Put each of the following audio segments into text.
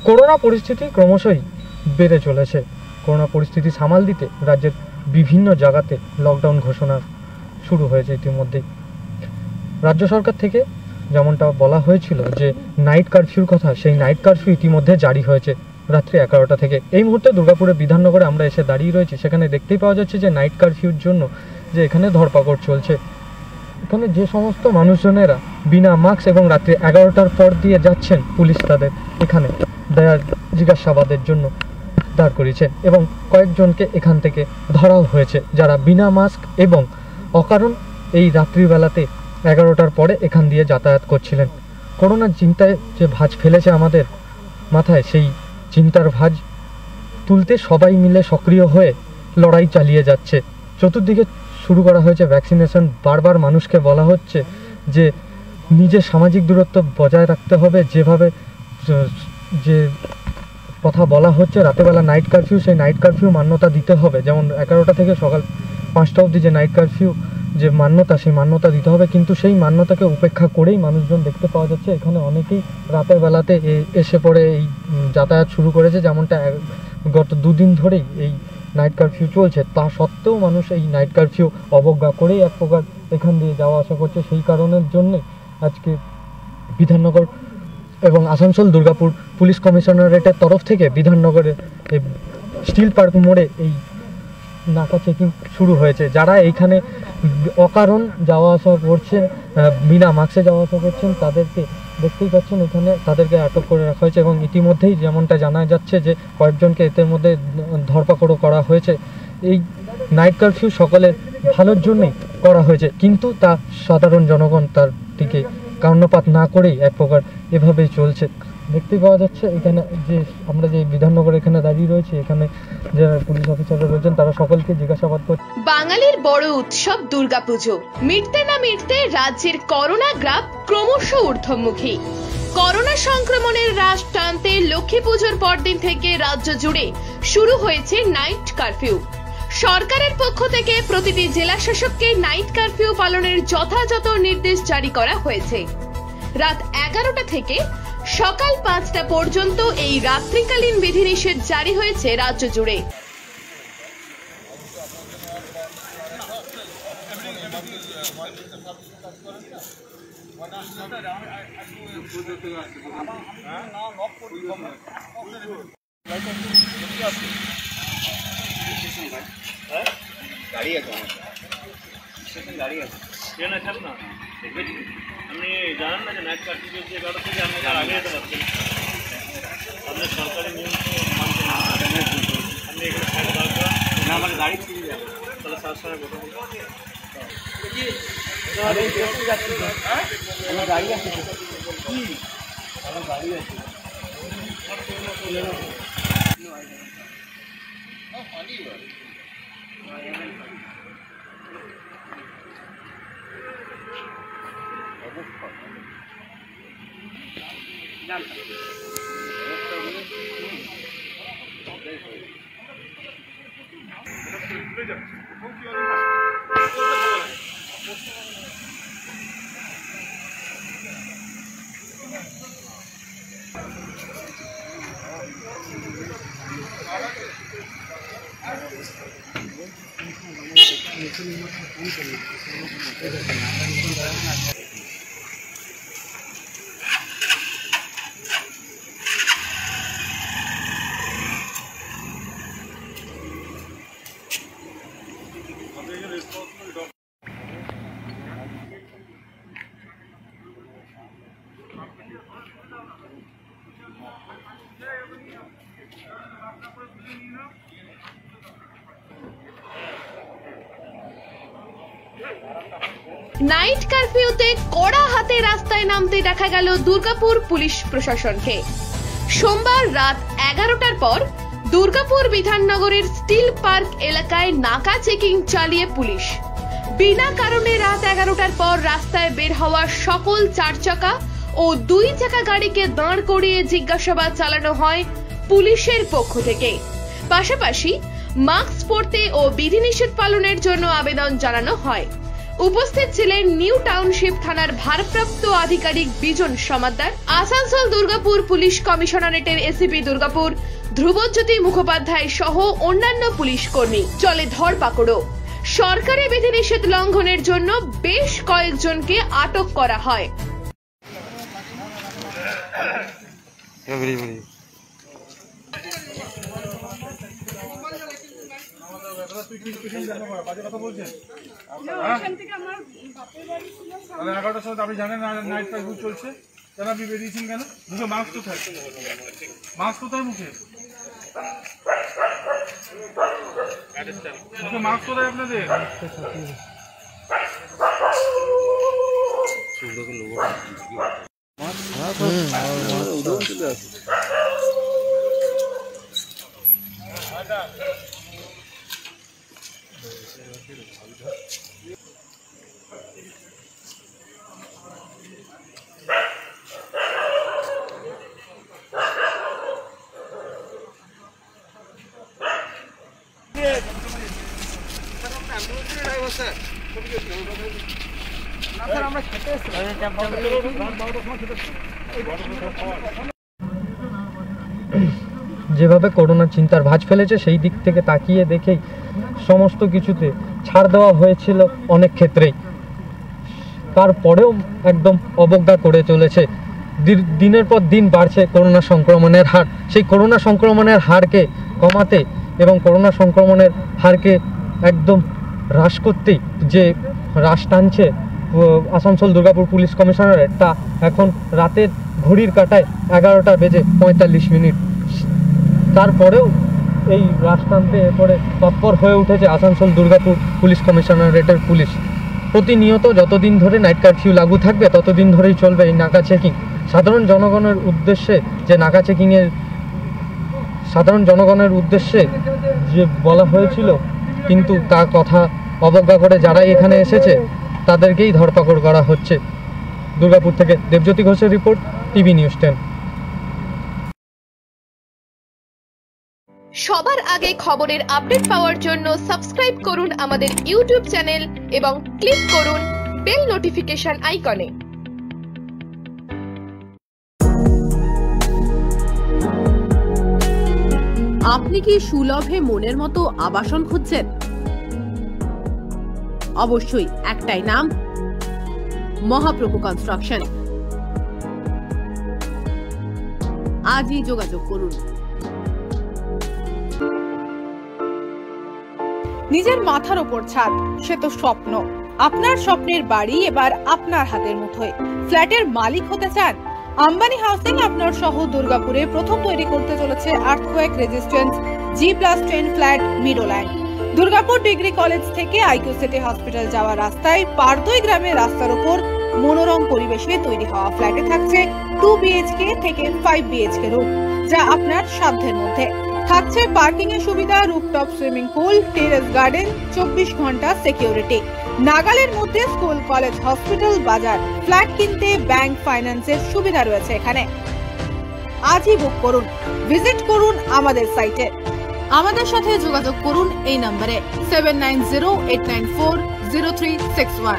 Corona পরিস্থিতি ক্রমশই বেড়ে চলেছে। করোনা পরিস্থিতি সামাল দিতে রাজ্যের বিভিন্ন জায়গাতে লকডাউন ঘোষণা শুরু হয়েছে ইতিমধ্যেই। রাজ্য সরকার থেকে যেমনটা বলা হয়েছিল যে নাইট কারফিউর কথা, সেই নাইট কারফিউ ইতিমধ্যে জারি হয়েছে রাত্রি 11টা থেকে। এই মুহূর্তে দুর্গাপুরের বিধাননগরে আমরা এসে দাঁড়িয়ে রয়েছি। সেখানে দেখতেই পাওয়া যাচ্ছে যে নাইট কারফিউর জন্য যে এখানে ধরপাকড় চলছে। এখানে যে সমস্ত মানুষজনেরা বিনা মাস্ক এবং রাত্রি 11টার পর দিয়ে যাচ্ছেন, পুলিশ তাদের এখানে জিজ্ঞাসাবাদের জন্য দাঁড় করিয়েছেন এবং কয়েকজনকে এখান থেকে ধরাও হয়েছে, যারা বিনা মাস্ক এবং অকারণ এই রাত্রিবেলাতে 11টার পরে এখান দিয়ে যাতায়াত করছিলেন। করোনার চিন্তায় যে ভাঁজ ফেলেছে আমাদের মাথায়, সেই চিন্তার ভাঁজ তুলতে সবাই মিলে সক্রিয় হয়ে লড়াই চালিয়ে যাচ্ছে। চতুর্দিকে শুরু করা হয়েছে ভ্যাকসিনেশন। বারবার মানুষকে বলা হচ্ছে যে নিজের সামাজিক দূরত্ব বজায় রাখতে হবে। যেভাবে যে কথা বলা হচ্ছে রাতেবেলা নাইট কারফিউ, সেই নাইট কারফিউ মান্যতা দিতে হবে। যেমন 11টা থেকে সকাল 5টা অবধি যে নাইট কারফিউ যে মান্যতা, সেই মান্যতা দিতে হবে। কিন্তু সেই মান্যতাকে উপেক্ষা করেই মানুষজন দেখতে পাওয়া যাচ্ছে এখানে অনেকেই রাতের বেলাতে এসে পড়ে এই যাতায়াত শুরু করেছে। যেমনটা গত 2 দিন ধরেই এই নাইট কারফিউ চলছে, তা সত্ত্বেও মানুষ এই নাইট কারফিউ অবজ্ঞা করেই এক প্রকার এখান দিয়ে যাওয়া আসা করছে। সেই কারণের জন্যে আজকে বিধাননগর এবং আসানসোল দুর্গাপুর পুলিশ কমিশনারেটের তরফ থেকে বিধাননগরের এই স্টিল পার্ক মোড়ে এই নাকা চেকিং শুরু হয়েছে। যারা এইখানে অকারণ যাওয়া আসা করছেন, বিনা মাস্কে যাওয়া আসা করছেন, তাদেরকে দেখতেই পাচ্ছেন এখানে তাদেরকে আটক করে রাখা হয়েছে এবং ইতিমধ্যেই যেমনটা জানা যাচ্ছে যে কয়েকজনকে এদের মধ্যে ধরপাকড়ও করা হয়েছে। এই নাইট কারফিউ সকলের ভালোর জন্যই করা হয়েছে, কিন্তু তা সাধারণ জনগণ তার দিকে কর্ণপাত না করেই এক প্রকার এভাবেই চলছে। দেখতেই পাওয়া যাচ্ছে এখানে যে আমরা যে বিধাননগর এখানে দাঁড়িয়ে রয়েছে, এখানে যারা পুলিশ অফিসাররা রয়েছেন তারা সকলকে জিজ্ঞাসাবাদ করছে। বাঙালির বড় উৎসব দুর্গাপুজো মিটতে না মিটতে রাজ্যের করোনা গ্রাফ ক্রমশ ঊর্ধ্বমুখী। করোনা সংক্রমণের হ্রাস টানতে লক্ষ্মী পুজোর পরদিন থেকে রাজ্য জুড়ে শুরু হয়েছে নাইট কারফিউ। সরকারের পক্ষ থেকে প্রতিটি জেলা শাসককে নাইট কারফিউ পালনের যথাযথ নির্দেশ জারি করা হয়েছে। রাত 11টা থেকে সকাল 5টা পর্যন্ত এই রাত্রিকালীন বিধিনিষেধ জারি হয়েছে রাজ্য জুড়ে। গাড়ি আছে, গাড়ি আছে, ট্রেন আছে না? আপনি জানেন না যে নাইট কারফিউ চলছে 11টা থেকে, আপনি তার আগে যেতে পারছেন। আপনার সরকারি নিয়ম তো মানছেন না, আপনি এখানে সাইড দরকার না, আমার গাড়ি ফিরে যাবে, তাহলে সার সারা কথা বলবো। আমার গাড়ি আছে, কি আমার গাড়ি আছে। নাইট কারফিউতে কড়া হাতে রাস্তায় নামতে দেখা গেল দুর্গাপুর পুলিশ প্রশাসনকে। সোমবার রাত 11টার পর দুর্গাপুর বিধাননগরের স্টিল পার্ক এলাকায় নাকা চেকিং চালিয়ে পুলিশ বিনা কারণে রাত 11টার পর রাস্তায় বের হওয়া সকল 4 চাকা ও 2 চাকা গাড়িকে দাঁড় করিয়ে জিজ্ঞাসাবাদ চালানো হয় পুলিশের পক্ষ থেকে। পাশাপাশি মাস্ক পরতে ও বিধিনিষেধ পালনের জন্য আবেদন জানানো হয়। উপস্থিত ছিলেন নিউ টাউনশিপ থানার ভারপ্রাপ্ত আধিকারিক বিজন সমাদ্দার, আসানসোল দুর্গাপুর পুলিশ কমিশনারেটের এসিপি দুর্গাপুর ধ্রুবজ্যোতি মুখোপাধ্যায় সহ অন্যান্য পুলিশ কর্মী। চলে ধরপাকড়ও। সরকারি বিধিনিষেধ লঙ্ঘনের জন্য বেশ কয়েকজনকে আটক করা হয়। আপনি জানেন নাইট ফেসবুক চলছে কেন আপনি বেরিয়েছেন কেন? মুখে মাস্ক কোথায়? মাস্ক কোথায় মুখে? মুখে মাস্ক কোথায় আপনাদের? যেভাবে করোনা চিন্তার ভাঁজ ফেলেছে সেই দিক থেকে তাকিয়ে দেখেই সমস্ত কিছুতে ছাড় দেওয়া হয়েছিল অনেক ক্ষেত্রেই, তারপরেও একদম অবজ্ঞা করে চলেছে। দিনের পর দিন বাড়ছে করোনা সংক্রমণের হার। সেই করোনা সংক্রমণের হারকে কমাতে এবং করোনা সংক্রমণের হারকে একদম হ্রাস করতেই যে হ্রাস টানছে আসানসোল দুর্গাপুর পুলিশ কমিশনারেট, তা এখন রাতের ঘড়ির কাঁটায় 11:45। তারপরেও এই হ্রাস টানতে এরপরে তৎপর হয়ে উঠেছে আসানসোল দুর্গাপুর পুলিশ কমিশনারেটের পুলিশ। প্রতিনিয়ত যতদিন ধরে নাইট কারফিউ লাগু থাকবে ততদিন ধরেই চলবে এই নাকা চেকিং। সাধারণ জনগণের উদ্দেশ্যে যে বলা হয়েছিল, কিন্তু তার কথা অবজ্ঞা করে যারাই এখানে এসেছে তাদেরকেই ধরপাকড় করা হচ্ছে। দুর্গাপুর থেকে দেবজ্যোতি ঘোষের রিপোর্ট, টিভি নিউজ 10। সবার আগে খবরের আপডেট পাওয়ার জন্য সাবস্ক্রাইব করুন আমাদের ইউটিউব চ্যানেল এবং ক্লিক করুন বেল নোটিফিকেশন আইকনে। আপনি কি সুলভে মনের মতো আবাসন খুঁজছেন? অবশ্যই একটাই নাম, মহাপ্রভু কনস্ট্রাকশন। আজই যোগাযোগ করুন। নিজের মাথার ওপর ছাদ, সে তো স্বপ্ন। আপনার স্বপ্নের বাড়ি এবার আপনার হাতের মুঠোয়। ফ্ল্যাটের মালিক হতে চান? আম্বানি হাউসিং আপনার সহ দুর্গাপুরে প্রথম তৈরি করতে চলেছে earthquake resistance G+10 flat Meadowland. Durgapur degree college থেকে আইকিউ সিটি হসপিটাল যাওয়ার রাস্তায় পারদই গ্রামের রাস্তার উপর মনোরম পরিবেশে তৈরি হওয়া ফ্ল্যাটে থাকছে 2 BHK থেকে 5 BHK রুম, যা আপনার সাধ্যের মধ্যে। থাকছে পার্কিং এর সুবিধা, rooftop swimming pool, terrace garden, 24 ঘন্টা সিকিউরিটি। নাগালের মধ্যে স্কুল, কলেজ, হসপিটাল, বাজার। ফ্ল্যাট কিনতে ব্যাংক ফাইন্যান্সের সুবিধা রয়েছে এখানে। আজই বুক করুন, ভিজিট করুন আমাদের সাইটে। আমাদের সাথে যোগাযোগ করুন এই নম্বরে 7908940361।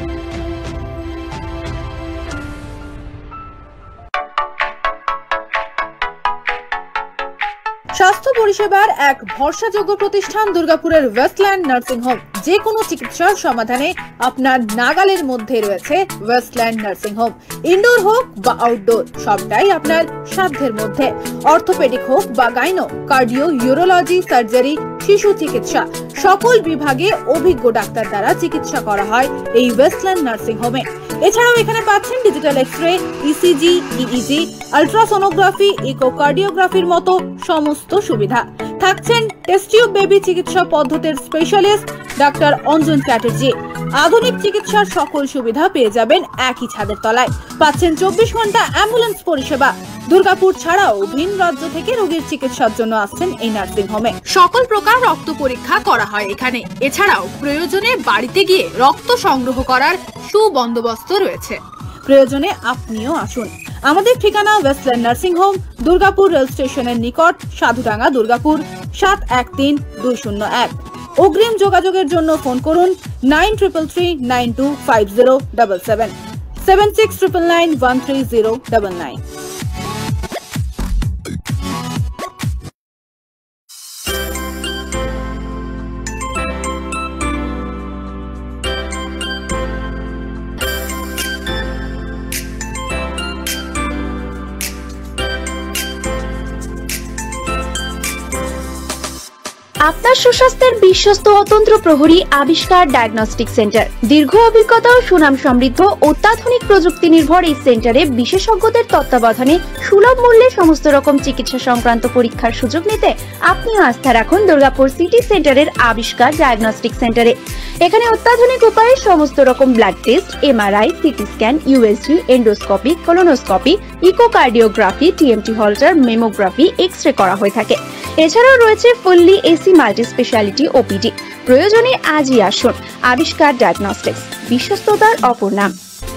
স্বাস্থ্য পরিষেবার এক ভরসাযোগ্য প্রতিষ্ঠান দুর্গাপুরের ওয়েস্টল্যান্ড নার্সিং হোম। যে কোনো চিকিৎসার সমাধানে আপনার নাগালের মধ্যে রয়েছে ওয়েস্টল্যান্ড নার্সিং হোম। ইনডোর হোক বা আউটডোর, সবটাই আপনার সাধ্যের মধ্যে। অর্থোপেডিক হোক বা গাইনো, কার্ডিও, ইউরোলজি, সার্জারি, শিশু চিকিৎসা, সকল বিভাগে অভিজ্ঞ ডাক্তার দ্বারা চিকিৎসা করা হয় এই ওয়েস্টল্যান্ড নার্সিং হোমে। এছাড়াও এখানে পাচ্ছেন digital x ray, ECG, EEG, ultrasonography, ইকোকার্ডিওগ্রাফির মতো সমস্ত সুবিধা। থাকছেন টেস্ট টিউব বেবি চিকিৎসা পদ্ধতির স্পেশালিস্ট ডাক্তার অঞ্জন চ্যাটার্জি। আধুনিক চিকিৎসার সকল সুবিধা পেয়ে যাবেন একই ছাদের তলায়। পাচ্ছেন 24 ঘন্টা অ্যাম্বুলেন্স পরিষেবা। দুর্গাপুর ছাড়াও ভিন রাজ্য থেকে রোগীর চিকিৎসার জন্য আসছেন এই নার্সিং হোমে। সকল প্রকার রক্ত পরীক্ষা করা হয় এখানে। এছাড়াও প্রয়োজনে বাড়িতে গিয়ে রক্ত সংগ্রহ করার সুবন্দোবস্ত রয়েছে। প্রয়োজনে আপনিও আসুন। আমাদের ঠিকানা Westland nursing home, Durgapur rail স্টেশনের নিকট, সাধুডাঙ্গা, দুর্গাপুর 713201। অগ্রিম যোগাযোগের জন্য ফোন করুন 9333925077 7699913099। আপনার সুস্বাস্থ্যের বিশ্বস্ত অতন্ত্র প্রহরী আবিষ্কার ডায়াগনস্টিক সেন্টার। দীর্ঘ অভিজ্ঞতা ও সুনাম সমৃদ্ধ অত্যাধুনিক প্রযুক্তি নির্ভর এই সেন্টারে বিশেষজ্ঞদের তত্ত্বাবধানে সুলভ মূল্যে সমস্ত রকম চিকিৎসা সংক্রান্ত পরীক্ষার সুযোগ নিতে আপনিও আস্থা রাখুন দুর্গাপুর সিটি সেন্টারের আবিষ্কার ডায়াগনস্টিক সেন্টারে। এখানে অত্যাধুনিক উপায়ে সমস্ত রকম blood test, MRI, CT scan, USG, endoscopy, colonoscopy, echocardiography, TMT Holter, mammography, x ray করা হয়ে থাকে। এছাড়াও রয়েছে fully AC multi speciality OPD. প্রয়োজনে আজই আসুন। আবিষ্কার ডায়াগনস্টিক্স, বিশ্বস্ততার অপর নাম।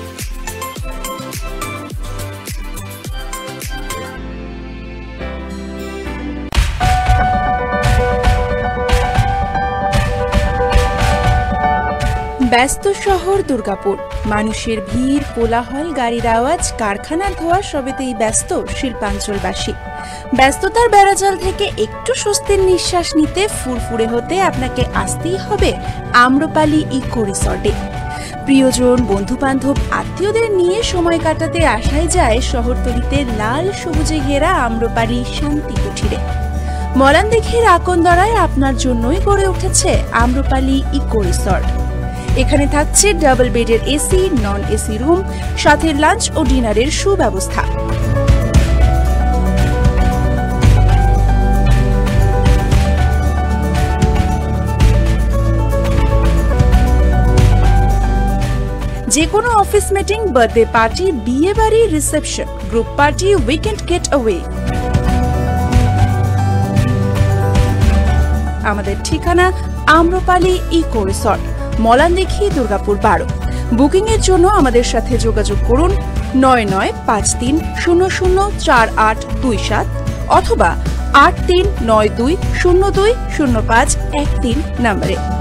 ব্যস্ত শহর দুর্গাপুর, মানুষের ভিড়, কোলাহল, গাড়ির আওয়াজ, কারখানার ধোঁয়া সবেতেই ব্যস্ত শিল্পাঞ্চলবাসী। ব্যস্ততার বেড়াজাল থেকে একটু স্বস্তির নিঃশ্বাস নিতে, ফুরফুরে হতে আপনাকে আসতেই হবে আম্রপালি ইকো রিসর্টে। প্রিয়জন, বন্ধু বান্ধব, আত্মীয়দের নিয়ে সময় কাটাতে আসাই যায় শহরতলিতে লাল সবুজে ঘেরা আম্রপালি শান্তি কুঠিরে। মলানদিঘির আকন্দরায় আপনার জন্যই গড়ে উঠেছে আম্রপালি ইকো রিসর্ট। এখানে থাকছে ডাবল বেডের এসি, নন এসি রুম, সাথে লাঞ্চ ও ডিনারের সুব্যবস্থা। যে কোনো অফিস মিটিং, বার্থডে পার্টি, বিয়ে বাড়ি, reception, group party, weekend get away. আমাদের ঠিকানা Amrapali eco resort, Malandighi, Durgapur 12। Booking এর জন্য আমাদের সাথে যোগাযোগ করুন 9953004827 অথবা 8392020513 নম্বরে।